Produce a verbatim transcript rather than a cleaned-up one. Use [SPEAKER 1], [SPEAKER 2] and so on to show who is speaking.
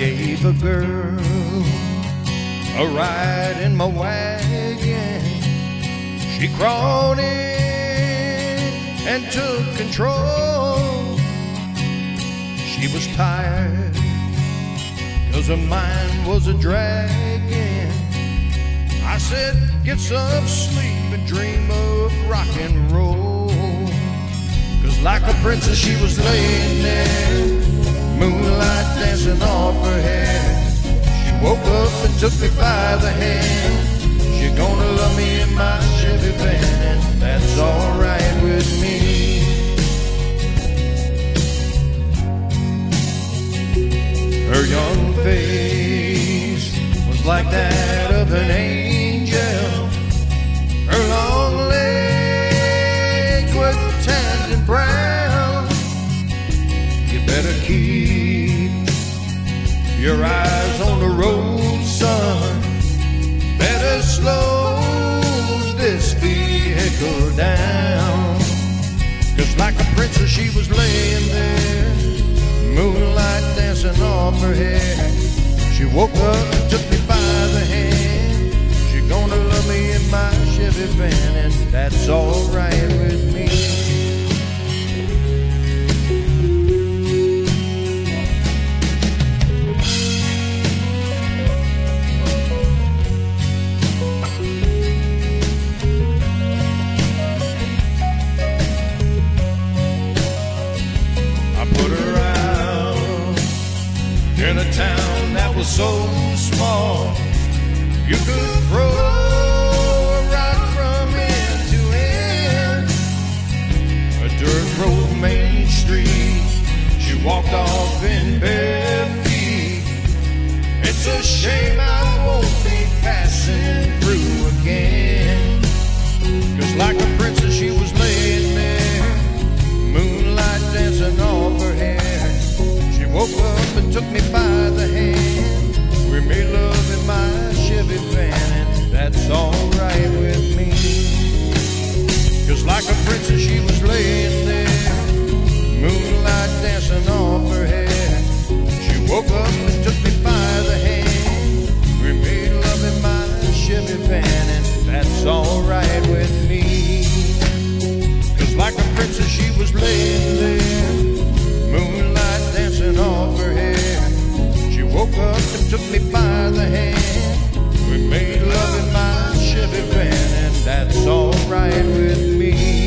[SPEAKER 1] gave a girl a ride in my wagon. She crawled in and took control. She was tired, 'cause her mind was a dragging. I said, get some sleep and dream of rock and roll. 'Cause like a princess she was laying there, moonlight dancing off her hair. She woke up and took me by the hand. She gonna love me in my Chevy van, and that's alright with me. Her young face was like that of an angel. Her long legs were tanned and brown. You better keep your eyes on the road, son. Better slow this vehicle down. 'Cause like a princess she was laying there, moonlight dancing off her hair. She woke up and took me by the hand. She gonna love me in my Chevy van, and that's alright with me. I put her out in a town that was so small, you could throw right from end to end. A dirt road main street, she walked off in bare feet. It's a shame I won't be passing through again. 'Cause like a princess she was laying there, moonlight dancing off her hair. She woke up and took me by the hand. We made love in my Chevy van, and that's alright with me. 'Cause like a princess she was laying there, moonlight dancing off her hair. She woke up and took me by the hand. We made love in my Chevy van, and that's alright with me. 'Cause like a princess she was laying there, moonlight dancing off her hair. She woke up and took me by the hand. We made love in my Chevy van, and that's alright with me.